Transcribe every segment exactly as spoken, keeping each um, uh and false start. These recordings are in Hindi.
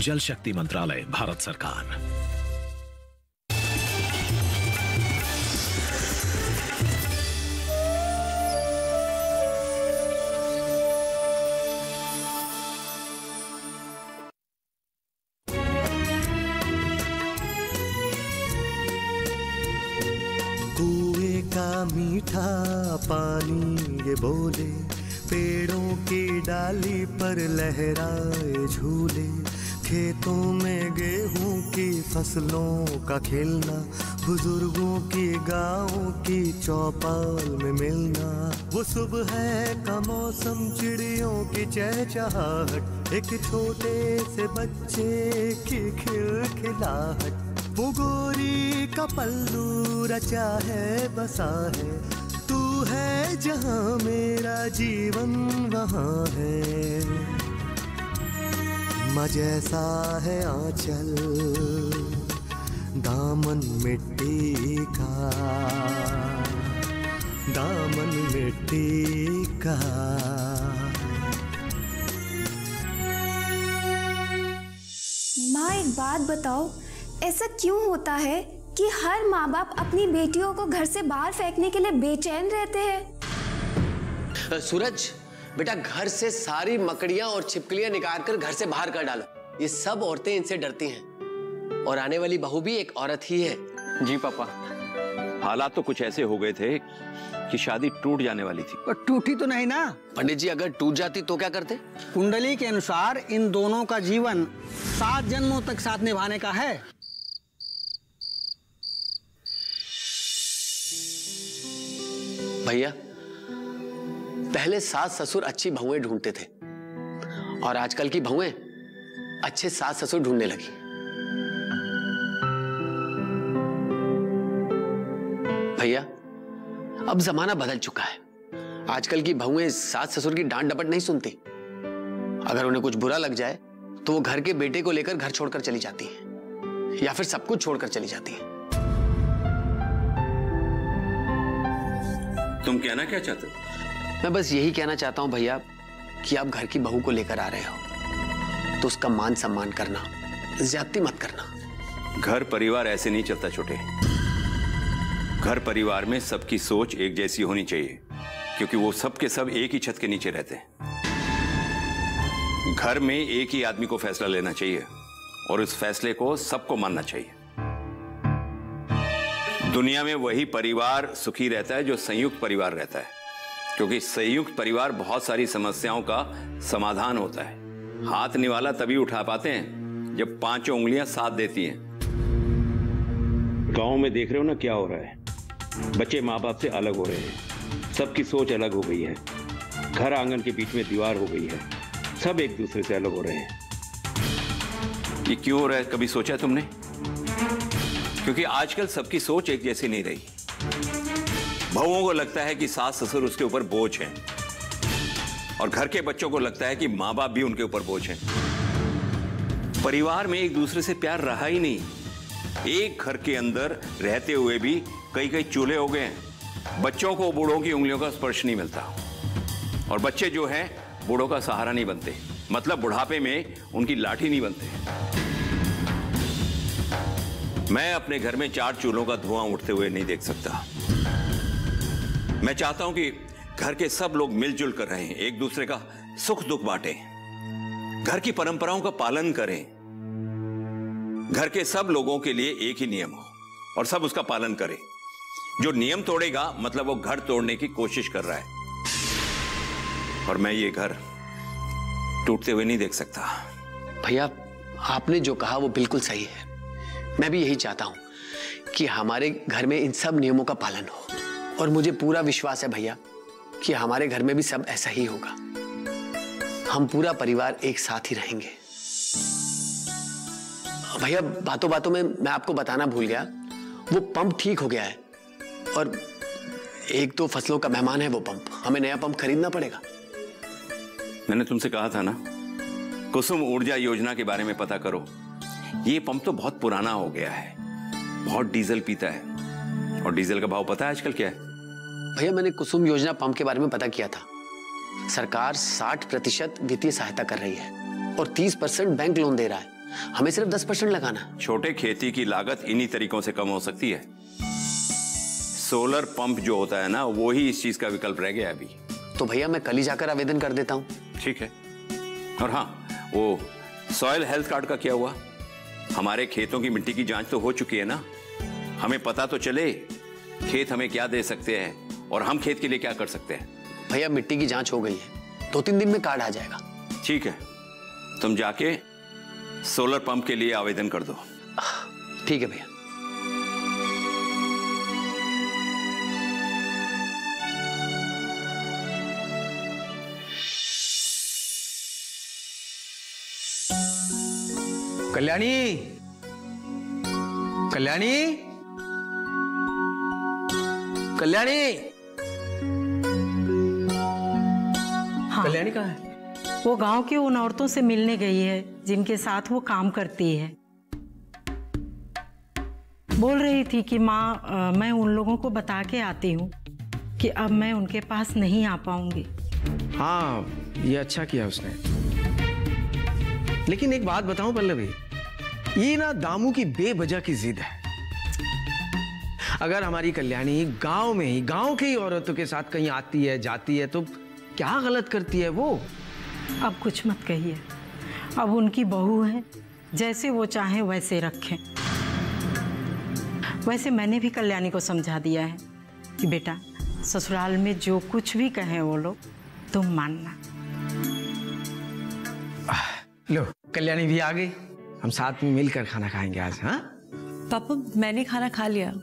जल शक्ति मंत्रालय, भारत सरकार। कुएं का मीठा पानी ये बोले, पेड़ों की डाली पर लहराए झूले, खेतों में गेहूं की फसलों का खिलना, बुजुर्गों की गाँव की चौपाल में मिलना, वो सुबह का मौसम, चिड़ियों की चहचहाहट, एक छोटे से बच्चे की खिलखिलाहट, वो गोरी का पल्लू रचा है बसा है, तू है जहाँ मेरा जीवन वहाँ है, माँ जैसा है आंचल दामन मिट्टी का, दामन मिट्टी का। माँ एक बात बताओ, ऐसा क्यों होता है कि हर माँ बाप अपनी बेटियों को घर से बाहर फेंकने के लिए बेचैन रहते हैं? सूरज बेटा, घर से सारी मकड़ियां और छिपकलियां निकाल कर घर से बाहर कर डालो। ये सब औरतें इनसे डरती हैं और आने वाली बहू भी एक औरत ही है। जी पापा, हालात तो कुछ ऐसे हो गए थे कि शादी टूट जाने वाली थी। पर टूटी तो नहीं ना पंडित जी, अगर टूट जाती तो क्या करते? कुंडली के अनुसार इन दोनों का जीवन सात जन्मों तक साथ निभाने का है। भैया, पहले सास ससुर अच्छी बहुएं ढूंढते थे और आजकल की बहुएं अच्छे सास ससुर ढूंढने लगी। भैया, अब जमाना बदल चुका है। आजकल की बहुएं सास ससुर की डांट डपट नहीं सुनती। अगर उन्हें कुछ बुरा लग जाए तो वो घर के बेटे को लेकर घर छोड़कर चली जाती हैं या फिर सब कुछ छोड़कर चली जाती हैं। तुम कहना क्या चाहते हो? मैं बस यही कहना चाहता हूं भैया कि आप घर की बहू को लेकर आ रहे हो तो उसका मान सम्मान करना, ज्यादती मत करना। घर परिवार ऐसे नहीं चलता छोटे। घर परिवार में सबकी सोच एक जैसी होनी चाहिए, क्योंकि वो सब के सब एक ही छत के नीचे रहते हैं। घर में एक ही आदमी को फैसला लेना चाहिए और उस फैसले को सबको मानना चाहिए। दुनिया में वही परिवार सुखी रहता है जो संयुक्त परिवार रहता है, क्योंकि संयुक्त परिवार बहुत सारी समस्याओं का समाधान होता है। हाथ निवाला तभी उठा पाते हैं जब पांचों उंगलियां साथ देती हैं। गांव में देख रहे हो ना क्या हो रहा है। बच्चे माँ बाप से अलग हो रहे हैं, सबकी सोच अलग हो गई है, घर आंगन के बीच में दीवार हो गई है, सब एक दूसरे से अलग हो रहे हैं। ये क्यों हो रहा है, कभी सोचा तुमने? क्योंकि आजकल सबकी सोच एक जैसी नहीं रही। बहुओं को लगता है कि सास ससुर उसके ऊपर बोझ हैं और घर के बच्चों को लगता है कि माँ बाप भी उनके ऊपर बोझ हैं। परिवार में एक दूसरे से प्यार रहा ही नहीं। एक घर के अंदर रहते हुए भी कई कई चूल्हे हो गए हैं। बच्चों को बूढ़ों की उंगलियों का स्पर्श नहीं मिलता और बच्चे जो हैं बूढ़ों का सहारा नहीं बनते, मतलब बुढ़ापे में उनकी लाठी नहीं बनते। मैं अपने घर में चार चूल्हों का धुआं उठते हुए नहीं देख सकता। मैं चाहता हूं कि घर के सब लोग मिलजुल कर रहें, एक दूसरे का सुख दुख बांटें, घर की परंपराओं का पालन करें। घर के सब लोगों के लिए एक ही नियम हो और सब उसका पालन करें। जो नियम तोड़ेगा मतलब वो घर तोड़ने की कोशिश कर रहा है और मैं ये घर टूटते हुए नहीं देख सकता। भैया, आपने जो कहा वो बिल्कुल सही है। मैं भी यही चाहता हूं कि हमारे घर में इन सब नियमों का पालन हो और मुझे पूरा विश्वास है भैया कि हमारे घर में भी सब ऐसा ही होगा। हम पूरा परिवार एक साथ ही रहेंगे। भैया, बातों बातों में मैं आपको बताना भूल गया, वो पंप ठीक हो गया है और एक दो फसलों का मेहमान है वो पंप। हमें नया पंप खरीदना पड़ेगा। मैंने तुमसे कहा था ना, कुसुम ऊर्जा योजना के बारे में पता करो। ये पंप तो बहुत पुराना हो गया है, बहुत डीजल पीता है और डीजल का भाव पता है आजकल क्या है? भैया, मैंने कुसुम योजना पंप के बारे में पता किया था। सरकार साठ प्रतिशत वित्तीय सहायता कर रही है और तीस परसेंट बैंक लोन दे रहा है। हमें सिर्फ दस परसेंट लगाना। छोटे खेती की लागत इन्हीं तरीकों से कम हो सकती है। सोलर पंप जो होता है ना, वो ही इस चीज का विकल्प रह गया अभी। तो भैया मैं कल ही जाकर आवेदन कर देता हूँ। ठीक है। और हाँ, वो सॉइल हेल्थ कार्ड का क्या हुआ? हमारे खेतों की मिट्टी की जांच तो हो चुकी है ना, हमें पता तो चले खेत हमें क्या दे सकते हैं और हम खेत के लिए क्या कर सकते हैं। भैया मिट्टी की जांच हो गई है, दो तीन दिन में कार्ड आ जाएगा। ठीक है, तुम जाके सोलर पंप के लिए आवेदन कर दो। ठीक है भैया। कल्याणी, कल्याणी, कल्याणी, हाँ। कल्याणी कहाँ है? वो गांव की उन औरतों से मिलने गई है जिनके साथ वो काम करती है। बोल रही थी कि माँ, मैं उन लोगों को बता के आती हूँ कि अब मैं उनके पास नहीं आ पाऊंगी। हाँ, ये अच्छा किया उसने। लेकिन एक बात बताऊं पल्लवी, ये ना दामू की बेवजह की जिद है। अगर हमारी कल्याणी गांव में ही, गांव की ही औरतों के साथ कहीं आती है जाती है तो क्या गलत करती है वो? अब कुछ मत कहिए, अब उनकी बहू है, जैसे वो चाहे वैसे रखें। वैसे मैंने भी कल्याणी को समझा दिया है कि बेटा, ससुराल में जो कुछ भी कहें वो लोग, तुम मानना। लो, कल्याणी भी आ गई, हम साथ में मिलकर खाना खाएंगे आज। हाँ पापा, मैंने खाना खा लिया।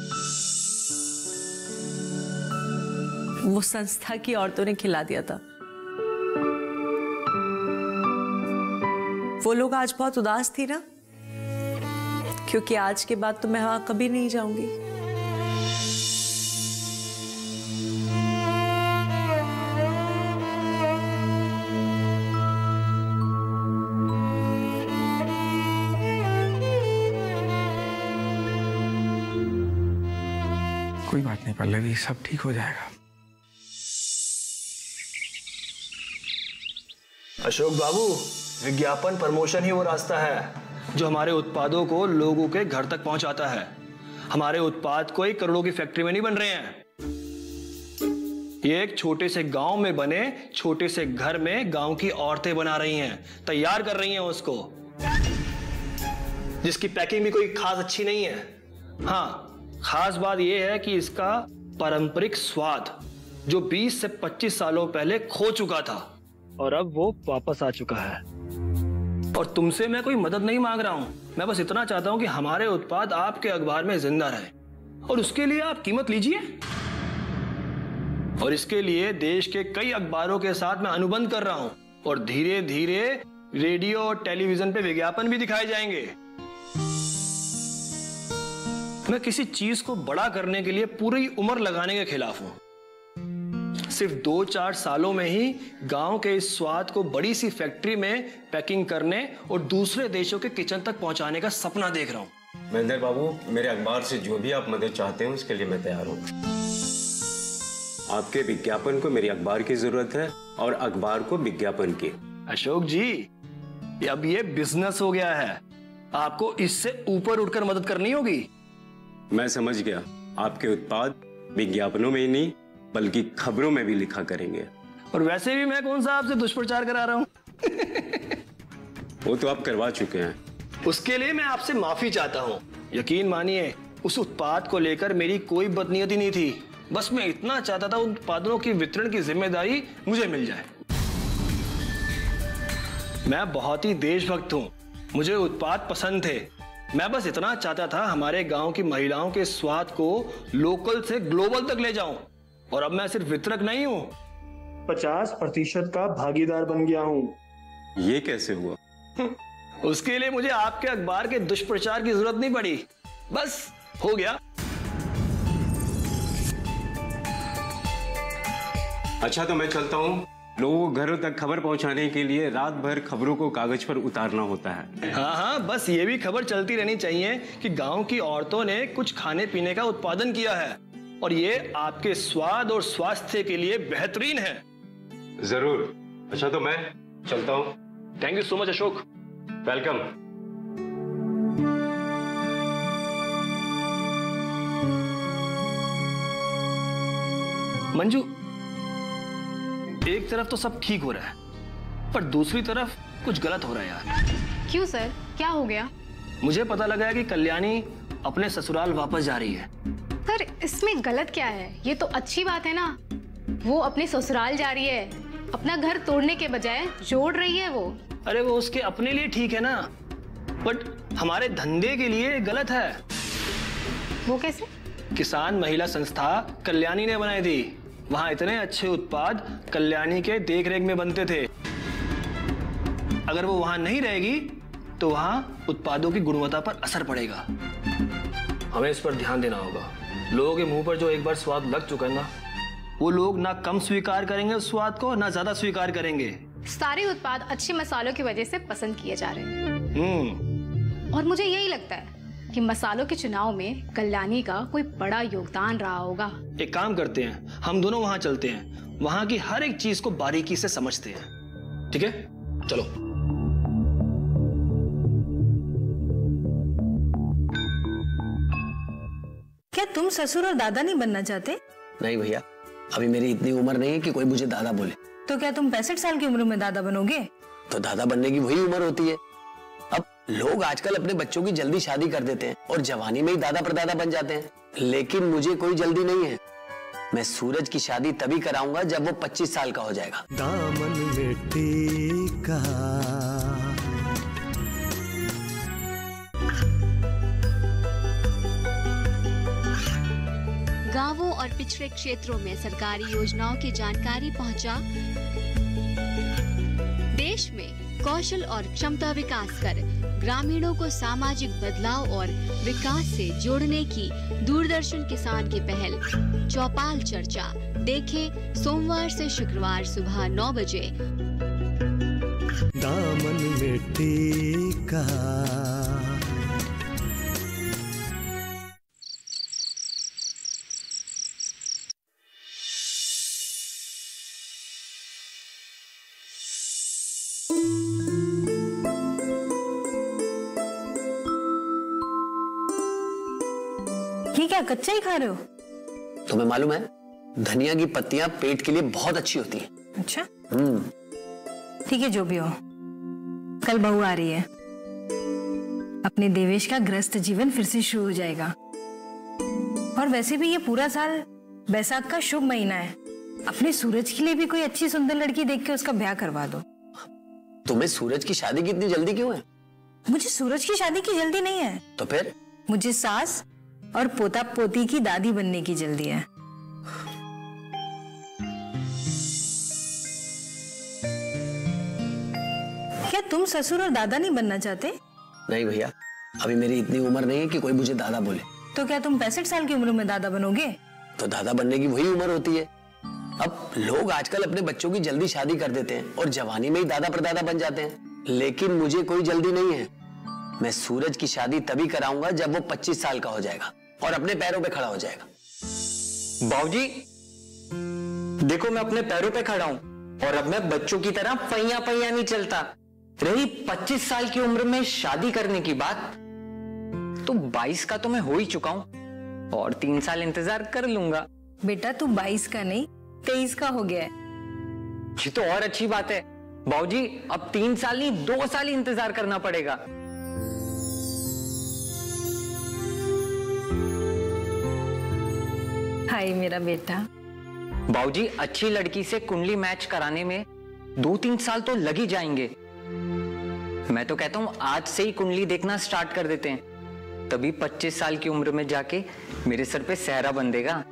वो संस्था की औरतों ने खिला दिया था। वो लोग आज बहुत उदास थी ना, क्योंकि आज के बाद तो मैं वहां कभी नहीं जाऊंगी। कोई बात नहीं पल्लवी, सब ठीक हो जाएगा। अशोक बाबू, विज्ञापन प्रमोशन ही वो रास्ता है जो हमारे उत्पादों को लोगों के घर तक पहुंचाता है। हमारे उत्पाद कोई करोड़ों की फैक्ट्री में नहीं बन रहे हैं, ये एक छोटे से गांव में बने छोटे से घर में गांव की औरतें बना रही हैं, तैयार कर रही हैं उसको, जिसकी पैकिंग भी कोई खास अच्छी नहीं है। हाँ, खास बात यह है कि इसका पारंपरिक स्वाद जो बीस से पच्चीस सालों पहले खो चुका था और अब वो वापस आ चुका है। और तुमसे मैं कोई मदद नहीं मांग रहा हूं, मैं बस इतना चाहता हूं कि हमारे उत्पाद आपके अखबार में जिंदा रहे, और उसके लिए आप कीमत लीजिए। और इसके लिए देश के कई अखबारों के साथ मैं अनुबंध कर रहा हूं, और धीरे धीरे रेडियो और टेलीविजन पे विज्ञापन भी दिखाए जाएंगे। मैं किसी चीज को बड़ा करने के लिए पूरी उम्र लगाने के खिलाफ हूं। सिर्फ दो चार सालों में ही गांव के इस स्वाद को बड़ी सी फैक्ट्री में पैकिंग करने और दूसरे देशों के किचन तक पहुंचाने का सपना देख रहा हूं। महेंद्र बाबू, मेरे अखबार से जो भी आप मदद चाहते हैं उसके लिए मैं तैयार हूं। आपके विज्ञापन को मेरी अखबार की जरूरत है और अखबार को विज्ञापन की। अशोक जी, अब ये बिजनेस हो गया है, आपको इससे ऊपर उठकर मदद करनी होगी। मैं समझ गया, आपके उत्पाद विज्ञापनों में ही नहीं बल्कि खबरों में भी लिखा करेंगे। और वैसे भी मैं कौन सा आपसे दुष्प्रचार करा रहा हूं? वो तो आप करवा चुके हैं। उसके लिए मैं आपसे माफी चाहता हूं। यकीन मानिए, उस उत्पाद को लेकर मेरी कोई बदनीयती नहीं थी, बस मैं इतना चाहता था उन उत्पादों की वितरण की जिम्मेदारी मुझे मिल जाए। मैं बहुत ही देशभक्त हूं, मुझे उत्पाद पसंद थे, मैं बस इतना चाहता था हमारे गांव की महिलाओं के स्वाद को लोकल से ग्लोबल तक ले जाऊं। और अब मैं सिर्फ वितरक नहीं हूं, पचास प्रतिशत का भागीदार बन गया हूं। ये कैसे हुआ? उसके लिए मुझे आपके अखबार के दुष्प्रचार की जरूरत नहीं पड़ी, बस हो गया। अच्छा, तो मैं चलता हूँ। लोगों को घरों तक खबर पहुंचाने के लिए रात भर खबरों को कागज पर उतारना होता है। हाँ हाँ, बस ये भी खबर चलती रहनी चाहिए कि गांव की औरतों ने कुछ खाने पीने का उत्पादन किया है और ये आपके स्वाद और स्वास्थ्य के लिए बेहतरीन है। जरूर। अच्छा, तो मैं चलता हूँ। Thank you so much Ashok. Welcome. Manju, एक तरफ तो सब ठीक हो रहा है, पर दूसरी तरफ कुछ गलत हो रहा है यार। क्यों सर, क्या हो गया? मुझे पता लगा है कि कल्याणी अपने ससुराल वापस जा रही है। सर, इसमें गलत क्या है? ये तो अच्छी बात है ना। वो अपने ससुराल जा रही है, अपना घर तोड़ने के बजाय जोड़ रही है वो। अरे वो उसके अपने लिए ठीक है ना, बट हमारे धंधे के लिए गलत है। वो कैसे? किसान महिला संस्था कल्याणी ने बनाई थी। वहां इतने अच्छे उत्पाद कल्याणी के देखरेख में बनते थे। अगर वो वहां नहीं रहेगी तो वहां उत्पादों की गुणवत्ता पर असर पड़ेगा। हमें इस पर ध्यान देना होगा। लोगों के मुंह पर जो एक बार स्वाद लग चुका है ना, वो लोग ना कम स्वीकार करेंगे उस स्वाद को, ना ज्यादा स्वीकार करेंगे। सारे उत्पाद अच्छे मसालों की वजह से पसंद किए जा रहे हैं। हम्म। और मुझे यही लगता है कि मसालों के चुनाव में कल्याणी का कोई बड़ा योगदान रहा होगा। एक काम करते हैं, हम दोनों वहां चलते हैं, वहां की हर एक चीज को बारीकी से समझते हैं। ठीक है, चलो। क्या तुम ससुर और दादा नहीं बनना चाहते? नहीं भैया, अभी मेरी इतनी उम्र नहीं है कि कोई मुझे दादा बोले। तो क्या तुम पैंसठ साल की उम्र में दादा बनोगे? तो दादा बनने की वही उम्र होती है। अब लोग आजकल अपने बच्चों की जल्दी शादी कर देते हैं और जवानी में ही दादा परदादा बन जाते हैं, लेकिन मुझे कोई जल्दी नहीं है। मैं सूरज की शादी तभी कराऊंगा जब वो पच्चीस साल का हो जाएगा। दामन मिट्टी का गांवों और पिछड़े क्षेत्रों में सरकारी योजनाओं की जानकारी पहुंचा। देश में कौशल और क्षमता विकास कर ग्रामीणों को सामाजिक बदलाव और विकास से जोड़ने की दूरदर्शन किसान की पहल चौपाल चर्चा देखें सोमवार से शुक्रवार सुबह नौ बजे। दामन मिट्टी का। ये क्या कच्चा ही खा रहे हो? तुम्हें मालूम है, धनिया की पत्तियां पेट के लिए बहुत अच्छी होती हैं। अच्छा, हम्म। ठीक है, जो भी हो। कल बहू आ रही है, अपने देवेश का गृहस्थ जीवन फिर से शुरू हो जाएगा। और वैसे भी ये पूरा साल बैसाख का शुभ महीना है। अपने सूरज के लिए भी कोई अच्छी सुंदर लड़की देख के उसका ब्याह करवा दो। तुम्हें सूरज की शादी की इतनी जल्दी क्यों है? मुझे सूरज की शादी की जल्दी नहीं है। तो फिर? मुझे सास और पोता पोती की दादी बनने की जल्दी है। क्या तुम ससुर और दादा नहीं बनना चाहते? नहीं भैया, अभी मेरी इतनी उम्र नहीं है कि कोई मुझे दादा बोले। तो क्या तुम पैंसठ साल की उम्र में दादा बनोगे? तो दादा बनने की वही उम्र होती है। अब लोग आजकल अपने बच्चों की जल्दी शादी कर देते हैं और जवानी में ही दादा परदादा बन जाते हैं, लेकिन मुझे कोई जल्दी नहीं है। मैं सूरज की शादी तभी कराऊंगा जब वो पच्चीस साल का हो जाएगा और अपने पैरों पे खड़ा हो जाएगा। बाबूजी, देखो मैं अपने पैरों पे खड़ा हूं और अब मैं बच्चों की तरह पहिया पहिया नहीं चलता। रही पच्चीस साल की उम्र में शादी करने की बात, तो बाईस का तो मैं हो ही चुका हूं और तीन साल इंतजार कर लूंगा। बेटा, तू बाईस का नहीं तेईस का हो गया है। ये तो और अच्छी बात है बाबूजी, अब तीन साल नहीं दो साल ही इंतजार करना पड़ेगा। हाय मेरा बेटा। बाबूजी, अच्छी लड़की से कुंडली मैच कराने में दो तीन साल तो लग ही जाएंगे। मैं तो कहता हूं आज से ही कुंडली देखना स्टार्ट कर देते हैं, तभी पच्चीस साल की उम्र में जाके मेरे सर पे सेहरा बंधेगा।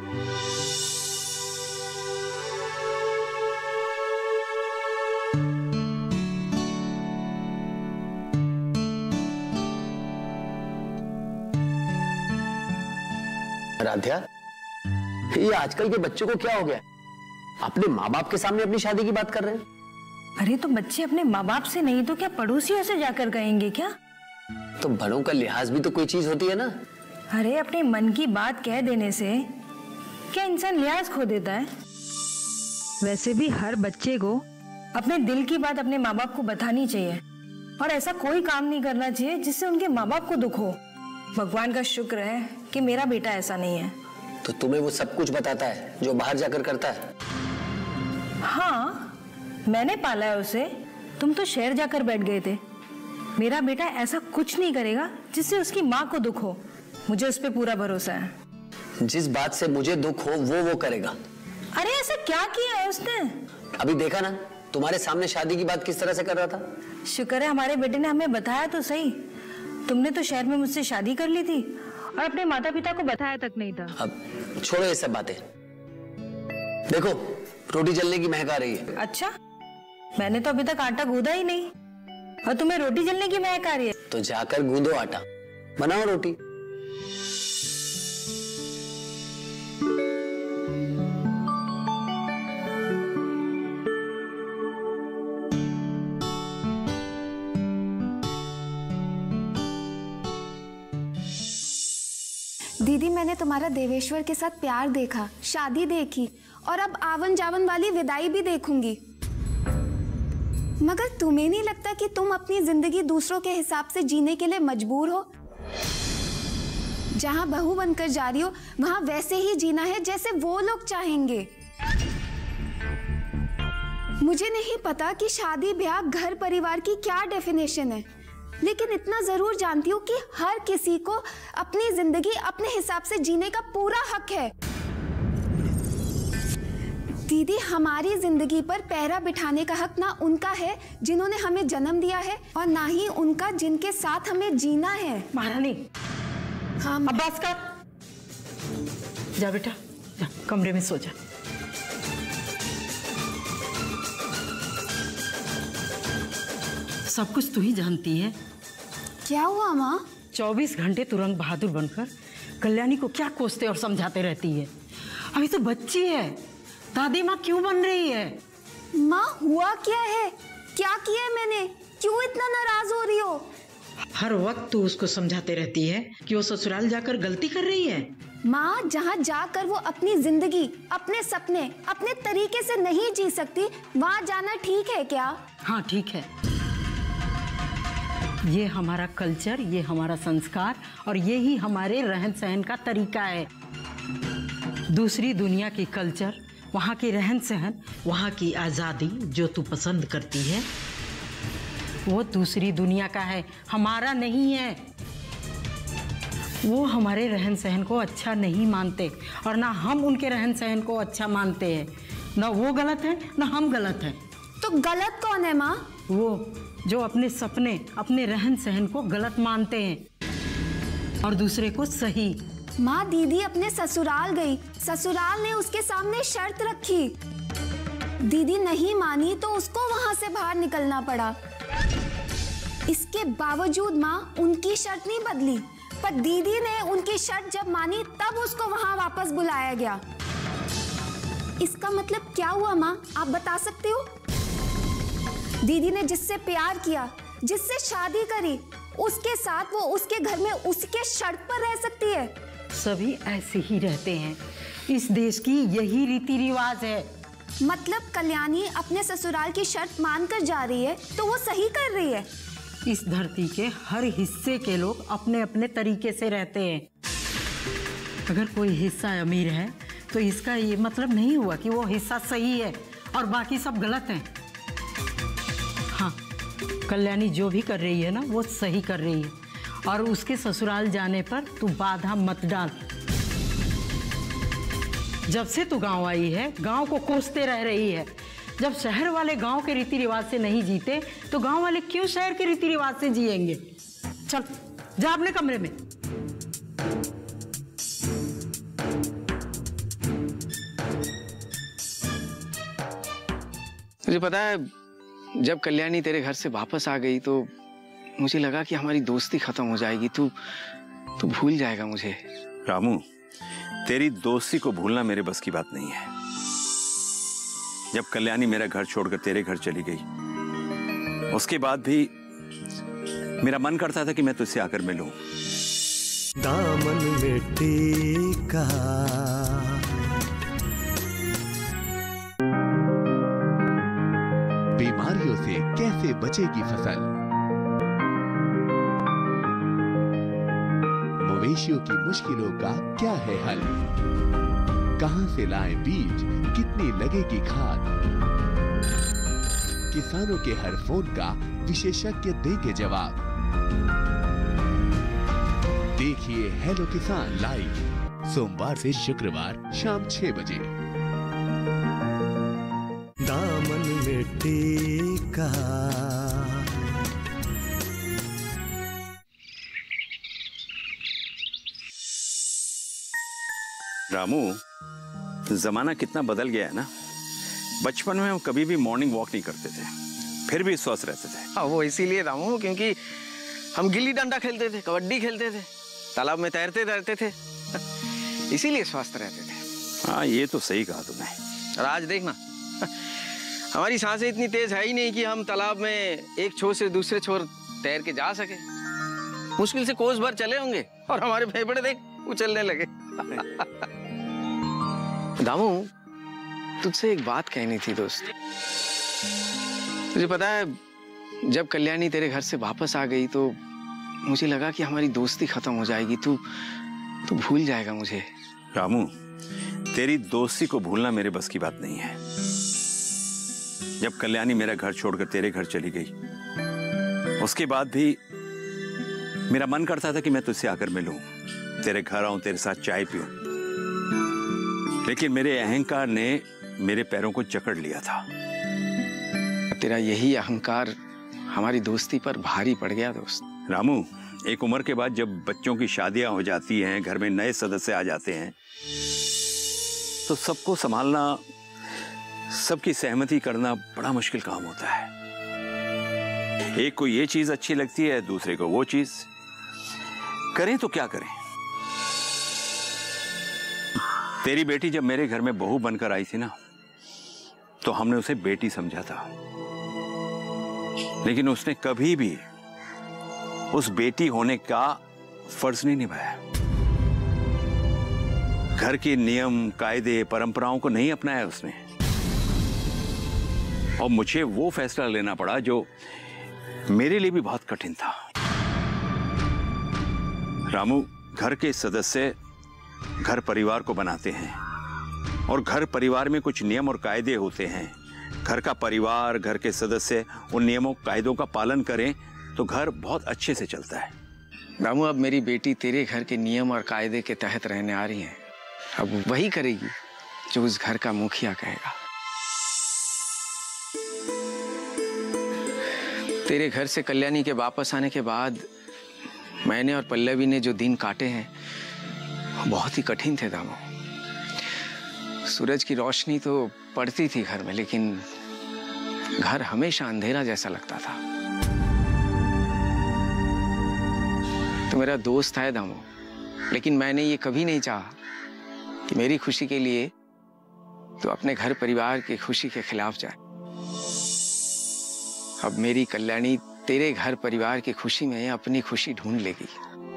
राध्या, ये आजकल के बच्चों को क्या हो गया? अपने माँ बाप के सामने अपनी शादी की बात कर रहे हैं। अरे तो बच्चे अपने माँ बाप से नहीं तो क्या पड़ोसियों से जाकर कहेंगे क्या? तो बड़ों का लिहाज भी तो कोई चीज होती है ना। अरे अपने मन की बात कह देने से क्या इंसान लिहाज खो देता है? वैसे भी हर बच्चे को अपने दिल की बात अपने माँ बाप को बतानी चाहिए और ऐसा कोई काम नहीं करना चाहिए जिससे उनके माँ बाप को दुख हो। भगवान का शुक्र है कि मेरा बेटा ऐसा नहीं है। तो तुम्हें वो सब कुछ बताता है जो बाहर जाकर करता है? हाँ, मैंने पाला है उसे। तुम तो शहर जाकर बैठ गए थे। मेरा बेटा ऐसा कुछ नहीं करेगा जिससे उसकी माँ को दुख हो। मुझे उस पर पूरा भरोसा है। जिस बात से मुझे दुख हो वो वो करेगा। अरे ऐसा क्या किया है उसने? अभी देखा ना, तुम्हारे सामने शादी की बात किस तरह से कर रहा था। शुक्र है हमारे बेटे ने हमें बताया तो सही। तुमने तो शहर में मुझसे शादी कर ली थी और अपने माता पिता को बताया तक नहीं था। अब छोड़ो ये सब बातें। देखो, रोटी जलने की महक आ रही है। अच्छा, मैंने तो अभी तक आटा गूंदा ही नहीं और तुम्हें रोटी जलने की महक आ रही है। तो जाकर गूंदो आटा, बनाओ रोटी। दीदी, मैंने तुम्हारा देवेश्वर के साथ प्यार देखा, शादी देखी और अब आवन जावन वाली विदाई भी देखूंगी। मगर तुम्हें नहीं लगता कि तुम अपनी जिंदगी दूसरों के हिसाब से जीने के लिए मजबूर हो? जहां बहू बनकर जा रही हो वहां वैसे ही जीना है जैसे वो लोग चाहेंगे। मुझे नहीं पता कि शादी ब्याह घर परिवार की क्या डेफिनेशन है, लेकिन इतना जरूर जानती हूँ कि हर किसी को अपनी जिंदगी अपने हिसाब से जीने का पूरा हक है। दीदी, हमारी जिंदगी पर पहरा बिठाने का हक ना उनका है जिन्होंने हमें जन्म दिया है और ना ही उनका जिनके साथ हमें जीना है। महारानी, हाँ अब्बास कर। जा बेटा, जा कमरे में सो जा। सब कुछ तू ही जानती है। क्या हुआ माँ? चौबीस घंटे तुरंग बहादुर बनकर कल्याणी को क्या कोसते और समझाते रहती है। अभी तो बच्ची है, दादी माँ क्यों बन रही है? माँ, हुआ क्या है? क्या किया है मैंने? क्यों इतना नाराज हो रही हो? हर वक्त तू उसको समझाते रहती है कि वो ससुराल जाकर गलती कर रही है। माँ, जहाँ जाकर वो अपनी जिंदगी, अपने सपने, अपने तरीके से नहीं जी सकती, वहाँ जाना ठीक है क्या? हाँ ठीक है। ये हमारा कल्चर, ये हमारा संस्कार और ये ही हमारे रहन सहन का तरीका है। दूसरी दुनिया की कल्चर, वहाँ की रहन सहन, वहाँ की आज़ादी जो तू पसंद करती है वो दूसरी दुनिया का है, हमारा नहीं है। वो हमारे रहन सहन को अच्छा नहीं मानते और ना हम उनके रहन सहन को अच्छा मानते हैं। ना वो गलत है ना हम गलत हैं। तो गलत कौन है माँ? वो जो अपने सपने, अपने रहन सहन को गलत मानते हैं और दूसरे को सही। माँ, दीदी अपने ससुराल गई, ससुराल ने उसके सामने शर्त रखी, दीदी नहीं मानी तो उसको वहां से बाहर निकलना पड़ा। इसके बावजूद माँ उनकी शर्त नहीं बदली, पर दीदी ने उनकी शर्त जब मानी तब उसको वहां वापस बुलाया गया। इसका मतलब क्या हुआ माँ, आप बता सकते हो? दीदी ने जिससे प्यार किया, जिससे शादी करी, उसके साथ वो उसके घर में उसके शर्त पर रह सकती है? सभी ऐसे ही रहते हैं, इस देश की यही रीति रिवाज है। मतलब कल्याणी अपने ससुराल की शर्त मानकर जा रही है तो वो सही कर रही है? इस धरती के हर हिस्से के लोग अपने अपने तरीके से रहते हैं। अगर कोई हिस्सा अमीर है तो इसका ये मतलब नहीं हुआ कि वो हिस्सा सही है और बाकी सब गलत हैं। हाँ, कल्याणी जो भी कर रही है ना वो सही कर रही है और उसके ससुराल जाने पर तू बाधा मत डाल। जब से तू गांव आई है गांव को कोसते रह रही है। जब शहर वाले गांव के रीति रिवाज से नहीं जीते तो गांव वाले क्यों शहर के रीति रिवाज से जिएंगे? चल जा अपने कमरे में। मुझे पता है, जब कल्याणी तेरे घर से वापस आ गई तो मुझे लगा कि हमारी दोस्ती खत्म हो जाएगी, तू तू भूल जाएगा मुझे। रामू, तेरी दोस्ती को भूलना मेरे बस की बात नहीं है। जब कल्याणी मेरा घर छोड़कर तेरे घर चली गई, उसके बाद भी मेरा मन करता था कि मैं तुझसे आकर मिलूं। दामन में टीका बीमारियों से कैसे बचेगी फसल? मवेशियों की मुश्किलों का क्या है हल? कहां से लाएं बीज, कितनी लगेगी खाद? किसानों के हर फोन का विशेषज्ञ देंगे जवाब। देखिए हेलो किसान लाइव सोमवार से शुक्रवार शाम छह बजे। दामन मिट्टी का रामू, जमाना कितना बदल गया है ना। बचपन में हम कभी भी मॉर्निंग वॉक नहीं करते थे, फिर भी स्वस्थ रहते थे। हाँ, वो इसीलिए रामू क्योंकि हम गिल्ली डंडा खेलते थे, कबड्डी खेलते थे, तालाब में तैरते रहते थे, इसीलिए स्वस्थ रहते थे। हाँ, ये तो सही कहा तुमने। और आज देखना, हमारी सांसें इतनी तेज है ही नहीं कि हम तालाब में एक छोर से दूसरे छोर तैर के जा सके। मुश्किल से कोस भर चले होंगे और हमारे फेफड़े देख उछलने लगे। दामू, तुझसे एक बात कहनी थी दोस्त। तुझे पता है, जब कल्याणी तेरे घर से वापस आ गई तो मुझे लगा कि हमारी दोस्ती खत्म हो जाएगी। तू तू भूल जाएगा मुझे। रामू, तेरी दोस्ती को भूलना मेरे बस की बात नहीं है। जब कल्याणी मेरा घर छोड़कर तेरे घर चली गई, उसके बाद भी मेरा मन करता था कि मैं तुझसे आकर मिलूं, तेरे घर आऊं, तेरे साथ चाय पीऊं। लेकिन मेरे अहंकार ने मेरे पैरों को जकड़ लिया था। तेरा यही अहंकार हमारी दोस्ती पर भारी पड़ गया दोस्त। रामू, एक उम्र के बाद जब बच्चों की शादियां हो जाती हैं, घर में नए सदस्य आ जाते हैं, तो सबको संभालना, सबकी सहमति करना बड़ा मुश्किल काम होता है। एक को ये चीज अच्छी लगती है, दूसरे को वो चीज। करें तो क्या करें? तेरी बेटी जब मेरे घर में बहू बनकर आई थी ना, तो हमने उसे बेटी समझा था, लेकिन उसने कभी भी उस बेटी होने का फर्ज नहीं निभाया। घर के नियम, कायदे, परंपराओं को नहीं अपनाया उसने। और मुझे वो फैसला लेना पड़ा जो मेरे लिए भी बहुत कठिन था। रामू, घर के सदस्य घर परिवार को बनाते हैं, और घर परिवार में कुछ नियम और कायदे होते हैं। घर का परिवार, घर के सदस्य उन नियमों कायदों का पालन करें तो घर बहुत अच्छे से चलता है। रामू, अब मेरी बेटी तेरे घर के नियम और कायदे के तहत रहने आ रही है। अब वही करेगी जो उस घर का मुखिया कहेगा। तेरे घर से कल्याणी के वापस आने के बाद मैंने और पल्लवी ने जो दिन काटे हैं बहुत ही कठिन थे दामू। सूरज की रोशनी तो पड़ती थी घर में, लेकिन घर हमेशा अंधेरा जैसा लगता था। तो मेरा दोस्त है दामू, लेकिन मैंने ये कभी नहीं चाहा कि मेरी खुशी के लिए तो अपने घर परिवार की खुशी के खिलाफ जाए। अब मेरी कल्याणी तेरे घर परिवार की खुशी में अपनी खुशी ढूंढ लेगी।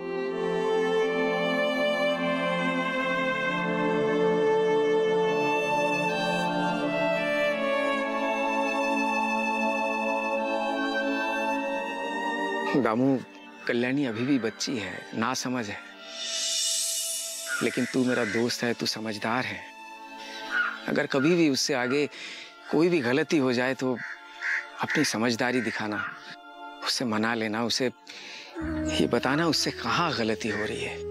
दामू, कल्याणी अभी भी बच्ची है, नासमझ है, लेकिन तू मेरा दोस्त है, तू समझदार है। अगर कभी भी उससे आगे कोई भी गलती हो जाए तो अपनी समझदारी दिखाना, उससे मना लेना, उसे ये बताना उससे कहाँ गलती हो रही है,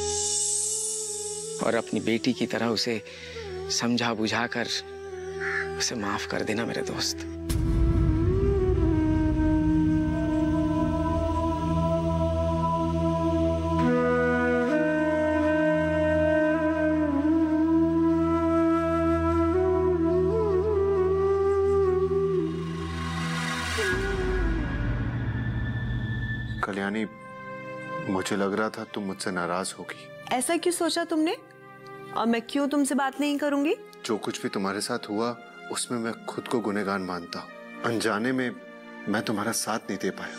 और अपनी बेटी की तरह उसे समझा बुझा कर उसे माफ कर देना मेरे दोस्त। कल्याणी, मुझे लग रहा था तुम मुझसे नाराज होगी। ऐसा क्यों सोचा तुमने? और मैं क्यों तुमसे बात नहीं करूंगी? जो कुछ भी तुम्हारे साथ हुआ उसमें मैं खुद को गुनहगार मानता हूँ। अनजाने में मैं तुम्हारा साथ नहीं दे पाया,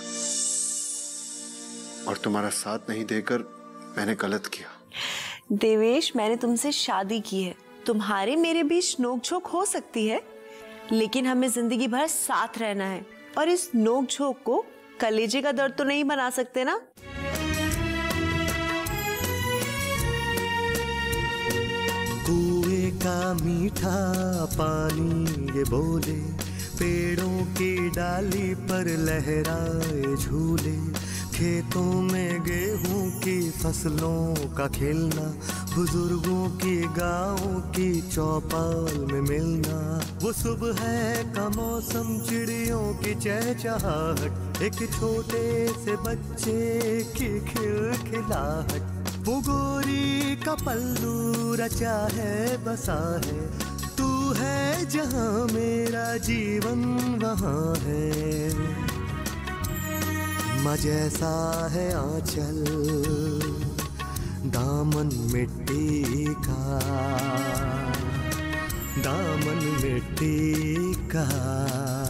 और तुम्हारा साथ नहीं देकर मैंने गलत किया। देवेश, मैंने तुमसे शादी की है। तुम्हारे मेरे बीच नोकझोंक हो सकती है, लेकिन हमें जिंदगी भर साथ रहना है, और इस नोकझोंक को कलेजे का दर्द तो नहीं बना सकते ना। मीठा पानी ये बोले, पेड़ों की डाली पर लहराए झूले, खेतों में गेहूं की फसलों का खिलना, बुजुर्गों की गाँव की चौपाल में मिलना, वो सुबह का मौसम, चिड़ियों की चहचहाहट, एक छोटे से बच्चे की खिलखिलाहट, वो गोरी का पल्लू रचा है बसा है, तू है जहाँ मेरा जीवन वहाँ है, माँ जैसा है आंचल दामन मिट्टी का, दामन मिट्टी का।